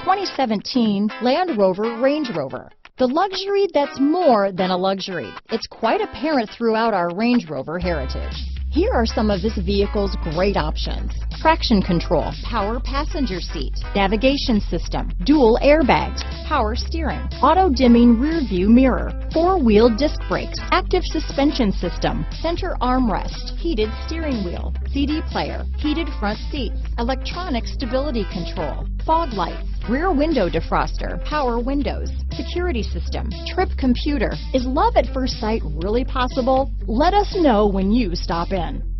2017 Land Rover Range Rover. The luxury that's more than a luxury. It's quite apparent throughout our Range Rover heritage. Here are some of this vehicle's great options: traction control, power passenger seat, navigation system, dual airbags, power steering, auto dimming rear view mirror, four-wheel disc brakes, active suspension system, center armrest, heated steering wheel, CD player, heated front seats, electronic stability control, fog lights, rear window defroster, power windows, security system, trip computer. Is love at first sight really possible? Let us know when you stop in.